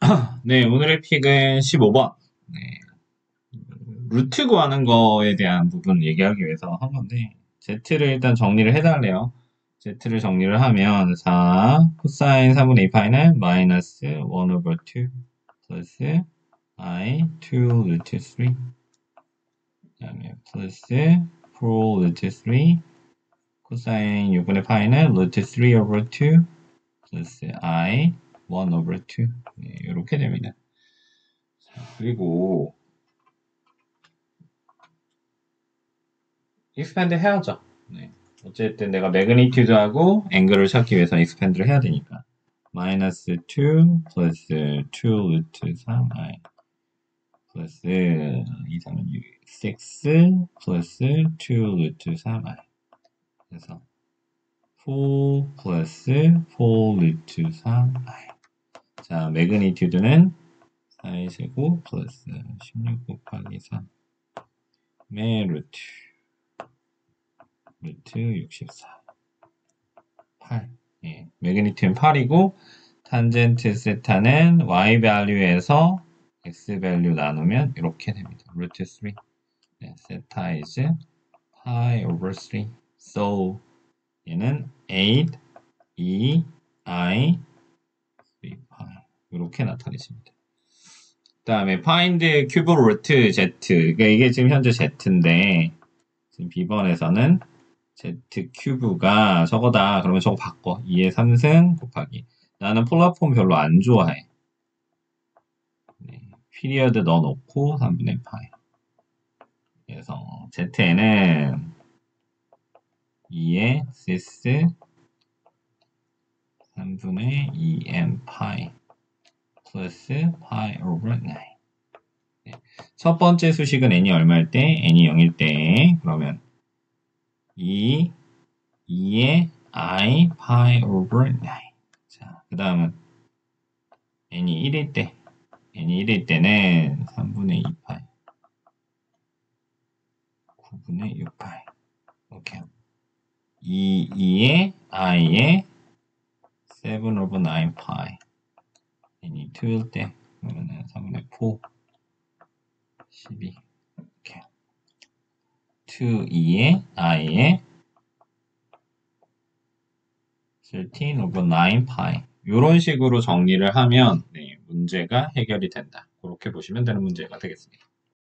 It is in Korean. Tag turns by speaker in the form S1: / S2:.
S1: 네, 오늘의 픽은 15번. 네, 루트 구하는 거에 대한 부분 얘기하기 위해서 한 건데, Z를 일단 정리를 해달래요. Z를 정리를 하면, 4, 코사인 4분의 2 파이는 마이너스 1 over 2, 플러스 I, 2 루트 3, 그 다음에 플러스 4 루트 3, 코사인 6분의 파이는 루트 3 over 2, 플러스 I, 1 over 2. 네, 이렇게 됩니다. 그리고 익스펜드 해야죠. 네. 어쨌든 내가 매그니튜드하고 앵글을 찾기 위해서 익스펜드를 해야 되니까 마이너스 2 플러스 2 루트 3i 플러스 2, 3은 6 플러스 2 루트 3i 그래서 4 플러스 4 루트 3i 자 매그니튜드는 4의 제곱 플러스 16 곱하기 3 의 루트 64 8 예, 매그니튜드는 8이고 탄젠트 세타는 y 밸류에서 x 밸류 나누면 이렇게 됩니다. 루트 3 네, 세타 is pi over 3 so 얘는 8 2 i 3 pi 이렇게 나타내집니다. 그 다음에 find 큐브 루트 z 그러니까 이게 지금 현재 z인데 지금 B번에서는 z 큐브가 저거다. 그러면 저거 바꿔. 2의 3승 곱하기. 나는 폴라폼 별로 안 좋아해. 네, 피리어드 넣어놓고 3분의 파이. 그래서 z는 2의 시스 3분의 2m 파이 플러스 파이 오버 9. 네. 첫 번째 수식은 n이 얼마일 때? n이 0일 때. 그러면 2의 I 파이 오버 9. 자, 그 다음은 n이 1일 때 n이 1일 때는 3분의 2파이 9분의 6파이 오케이 2의 i의 7 over 9 파이 n이 2일 때 그러면은 3분의 4 12 오케이 2의 i의 13 over 9 파이 이런 식으로 정리를 하면 네, 문제가 해결이 된다. 그렇게 보시면 되는 문제가 되겠습니다.